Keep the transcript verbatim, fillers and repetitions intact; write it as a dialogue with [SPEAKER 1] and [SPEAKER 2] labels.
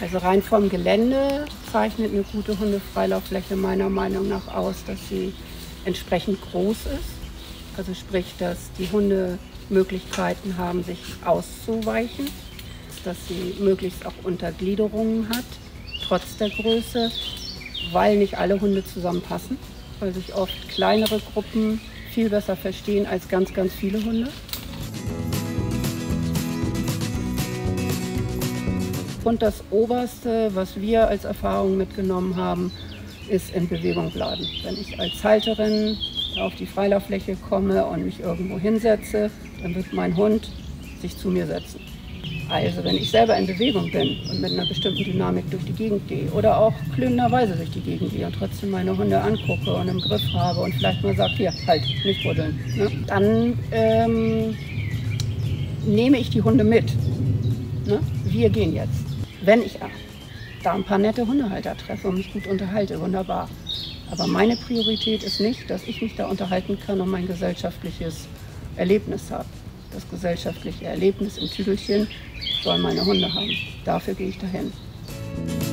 [SPEAKER 1] Also rein vom Gelände zeichnet eine gute Hundefreilauffläche meiner Meinung nach aus, dass sie entsprechend groß ist. Also sprich, dass die Hunde Möglichkeiten haben, sich auszuweichen, dass sie möglichst auch Untergliederungen hat, trotz der Größe, weil nicht alle Hunde zusammenpassen, weil sich oft kleinere Gruppen viel besser verstehen als ganz, ganz viele Hunde. Und das Oberste, was wir als Erfahrung mitgenommen haben, ist in Bewegung bleiben. Wenn ich als Halterin auf die Freilauffläche komme und mich irgendwo hinsetze, dann wird mein Hund sich zu mir setzen. Also wenn ich selber in Bewegung bin und mit einer bestimmten Dynamik durch die Gegend gehe oder auch klüngenderweise durch die Gegend gehe und trotzdem meine Hunde angucke und im Griff habe und vielleicht mal sage, hier, halt, nicht buddeln, ne? Dann ähm, nehme ich die Hunde mit. Ne? Wir gehen jetzt. Wenn ich da ein paar nette Hundehalter treffe und mich gut unterhalte, wunderbar. Aber meine Priorität ist nicht, dass ich mich da unterhalten kann und mein gesellschaftliches Erlebnis habe. Das gesellschaftliche Erlebnis im Tüdelchen sollen meine Hunde haben. Dafür gehe ich dahin.